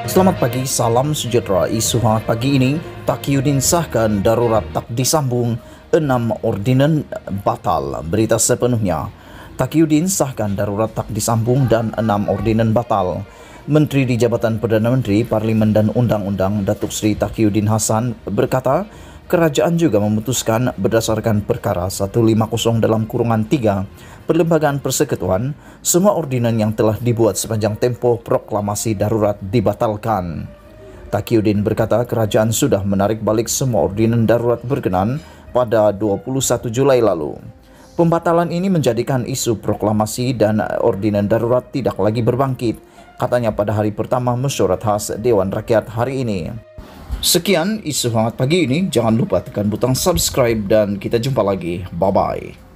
Selamat pagi, salam sejahtera. Isu hangat pagi ini, Taqiyuddin sahkan darurat tak disambung, 6 ordinan batal. Berita sepenuhnya, Taqiyuddin sahkan darurat tak disambung dan 6 ordinan batal. Menteri di Jabatan Perdana Menteri, Parlimen dan Undang-Undang Datuk Seri Taqiyuddin Hassan berkata, kerajaan juga memutuskan berdasarkan perkara 150/3 Perlembagaan Persekutuan, semua ordinan yang telah dibuat sepanjang tempoh proklamasi darurat dibatalkan. Taqiyuddin berkata kerajaan sudah menarik balik semua ordinan darurat berkenan pada 21 Julai lalu. Pembatalan ini menjadikan isu proklamasi dan ordinan darurat tidak lagi berbangkit, katanya pada hari pertama mesyuarat khas Dewan Rakyat hari ini. Sekian isu hangat pagi ini, jangan lupa tekan butang subscribe dan kita jumpa lagi. Bye-bye.